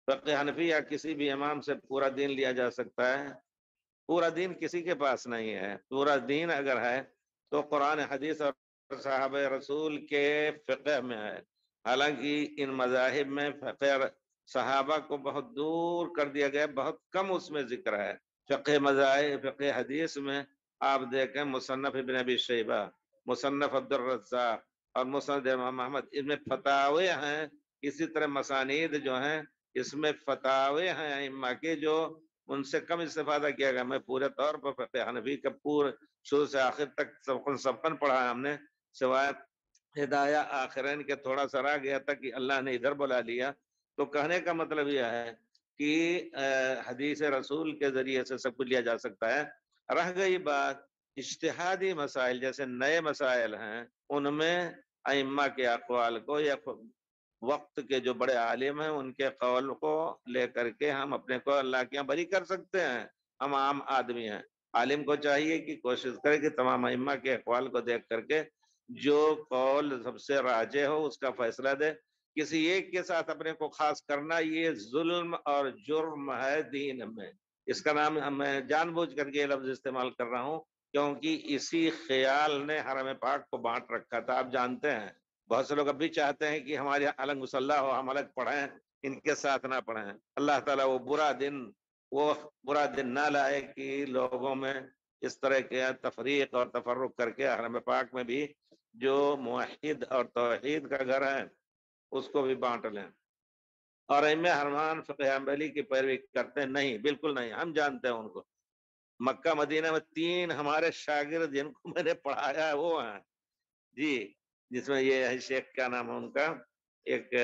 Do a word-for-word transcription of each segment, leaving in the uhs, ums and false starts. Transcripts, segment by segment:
فقہ حنفی یا کسی بھی امام سے پورا دین لیا جا سکتا ہے؟ پورا دین کسی کے پاس نہیں ہے. پورا دین اگر ہے تو قرآن حدیث اور صحابہ رسول کے فقہ میں ہے. حالانکہ ان مذاہب میں فقہ صحابہ کو بہت دور کر دیا گیا، بہت کم اس میں ذکر ہے. فقہ مذاہب فقہ حدیث میں آپ دیکھیں مصنف ابن ابی شیبہ، مصنف عبد الرزاق اور مصنف امام محمد، ان میں فتاوے ہیں. اسی طرح مسانید جو ہیں اس میں فتاوے ہیں ائمہ کے جو ان سے کم استفادہ کیا گیا. میں پورے طور پر فقہ حنفی کا پورے شروع سے آخر تک سبقن سبقن پڑھا ہے ہم نے، سوائے ہدایہ آخرین کے تھوڑا سا رہ گیا تھا کہ اللہ نے ادھر بلا لیا. تو کہنے کا مطلب یہ ہے کہ حدیث رسول کے ذریعے سے سب کچھ لیا جا سکتا ہے. رہ گئی بات اجتہادی مسائل، جیسے نئے مسائل ہیں، ان میں ائمہ کے اقوال کو یا وقت کے جو بڑے عالم ہیں ان کے قول کو لے کر کے ہم اپنے کو اللہ کے یہاں بری کر سکتے ہیں. ہم عام آدمی ہیں، عالم کو چاہیے کہ کوشش کرے کہ تمام ائمہ کے اقوال کو دیکھ کر کے جو قول سب سے راجح ہو اس کا فیصلہ دے. کسی ایک کے ساتھ اپنے کو خاص کرنا یہ ظلم اور جرم ہے دین میں. اس کا نام میں جان بوجھ کر کے یہ لفظ استعمال کر رہا ہوں کیونکہ اسی خیال نے حرم پاک کو بانٹ رکھا تھا. آپ جانتے ہیں بہت سے لوگ اب بھی چاہتے ہیں کہ ہمارے الگ مسلح ہو، ہم الگ پڑھیں، ان کے ساتھ نہ پڑھیں. اللہ تعالیٰ وہ برا دن وہ برا دن نہ لائے کہ لوگوں میں اس طرح کے تفریق اور تفرق کر کے حرم پاک میں بھی جو موحد اور توحید کا گھر ہے اس کو بھی بانٹ لیں. اور ائمہ حرمان فقہ حنبلی کی پیروی کرتے ہیں؟ نہیں، بالکل نہیں. ہم جانتے ہیں ان کو. مکہ مدینہ میں تین ہمارے شاگرد جن کو میں نے پڑھایا ہے وہ ہیں جی، جس میں یہ ہے شیخ کیا نام ہے ان کا، ایک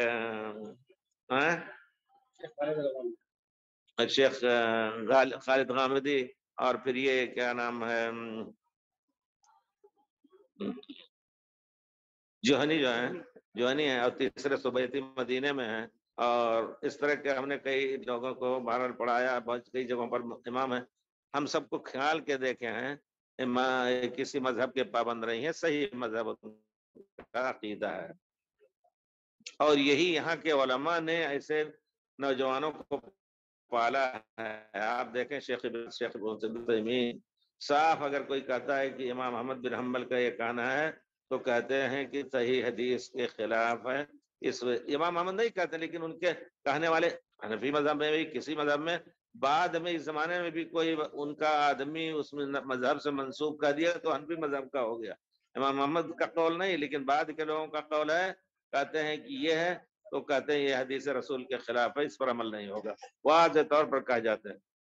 شیخ خالد غامدی، اور پھر یہ کیا نام ہے جوہنی جو ہیں جوہنی ہیں، اور تیسرے سبیتی مدینے میں ہیں. اور اس طرح کے ہم نے کئی لوگوں کو بہرحال پڑھایا، بہت کئی جگہوں پر امام ہیں. ہم سب کو خیال کے دیکھے ہیں، کسی مذہب کے پابند نہیں ہے، صحیح مذہب کا عقیدہ ہے. اور یہی یہاں کے علماء نے ایسے نوجوانوں کو پالا ہے. آپ دیکھیں شیخ شیخ تیمین صاف اگر کوئی کہتا ہے کہ امام احمد بن حنبل کا یہ کہنا ہے تو کہتے ہیں کہ صحیح حدیث کے خلاف ہے. اس امام احمد نہیں کہتے، لیکن ان کے کہنے والے حنفی مذہب میں بھی، کسی مذہب میں بعد میں اس زمانے میں بھی کوئی ان کا آدمی اس مذہب سے منسوب کر دیا تو حنفی مذہب کا ہو گیا. امام احمد کا قول نہیں، لیکن بعد کے لوگوں کا قول ہے، کہتے ہیں کہ یہ ہے تو کہتے ہیں یہ حدیث رسول کے خلاف ہے، اس پر عمل نہیں ہوگا. واضح طور پر کہا جاتا ہے.